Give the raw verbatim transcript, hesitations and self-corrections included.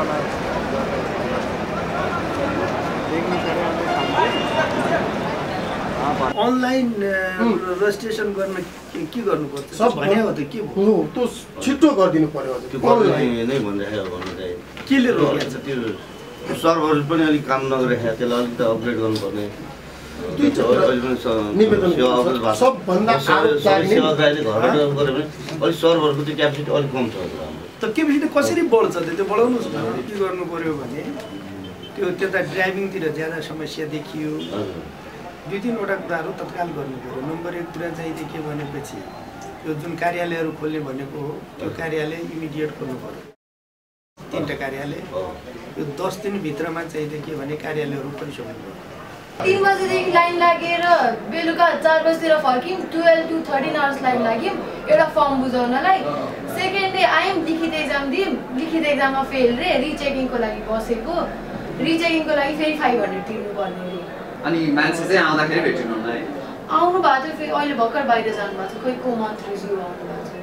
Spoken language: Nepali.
अनलाइन रजिस्ट्रेसन गर्न के गर्नुपर्छ सब भने हो त के हो त्यो छिटो गरिदिनु पर्यो हजुर त्यो गर्नु नै भनिरहेको भन्नु चाहिँ केले रोकेको छ त्यो सर्भर पनि अलिक काम नगरिरहेको त्यसलाई अलिक त अपग्रेड गर्नुपर्ने सबभन्दा सेवाग्राहीले घरबाट गऱ्यो भने अलिक सर्भरको त्यो क्यापेसिटी अलिक कम छ हाम्रो त क्यापेसिटी कसरी बढ्छ त्यो बढाउनुहोस् न के गर्नु पर्यो भने त्यो त्यता ड्राइभिङतिर ज्यादा समस्या देखियो दुई तिनवटा कुराहरू तत्काल गर्नु पर्यो नम्बर एक कुरा चाहिँ के भनेपछि यो जुन कार्यालयहरू खोल्ने भनेको हो त्यो कार्यालय इमिडिएट खोल्नु पर्यो तीनटा कार्यालय यो दस दिनभित्रमा चाहिँ के भने कार्यालयहरू खोलिसक्नु पर्यो तीन बजेदेखि लाइन लागेर बेलुका चार बजीतिर फर्क्यौँ twelve to thirteen hours line लाग्यौँ एउटा फर्म बुझाउनलाई सेकेन्ड डे आयौँ लिखित एक्जाम दियौँ लिखित एक्जाममा फेल रे रिचेकिङको लागि बसेको रिचेकिङको लागि फेरि फाइभ हन्ड्रेड तिर्नुपर्ने रे अनि मान्छे चाहिँ आउँदाखेरि भेटिनु होला है आउनु भएको थियो फेरि अहिले भर्खर बाहिर जानुभएको छ खोइ को मन्त्रीज्यू आउनु भएको छ